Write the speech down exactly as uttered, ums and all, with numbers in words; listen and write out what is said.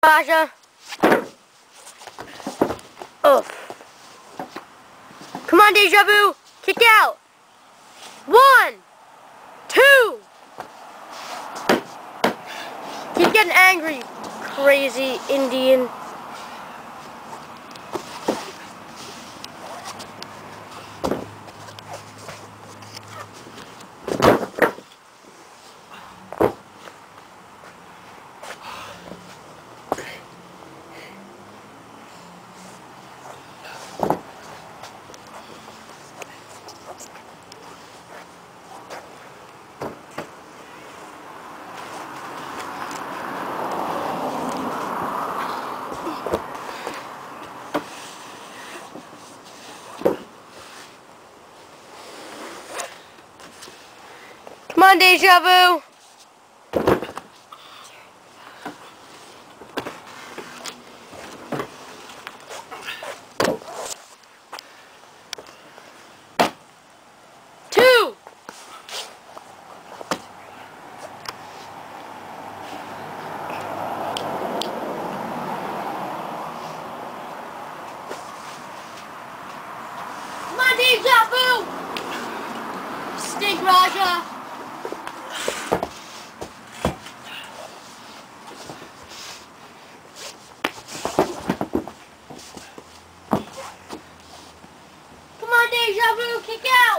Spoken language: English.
Rajah. Oh. Come on, Deja Vu. Kick out. One. Two. Keep getting angry, crazy Indian. Come on, Deja Vu. Two. Come on, Deja Vu. Stink, Rajah. Deja Vu, kick out!